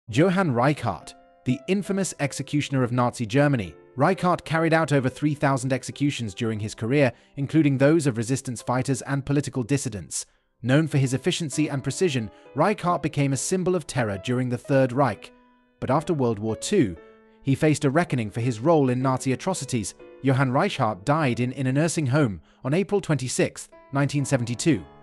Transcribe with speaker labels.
Speaker 1: Johann Reichardt, the infamous executioner of Nazi Germany. Reichardt carried out over 3,000 executions during his career, including those of resistance fighters and political dissidents. Known for his efficiency and precision, Reichardt became a symbol of terror during the Third Reich. But after World War II, he faced a reckoning for his role in Nazi atrocities. Johann Reichardt died in a nursing home on April 26, 1972.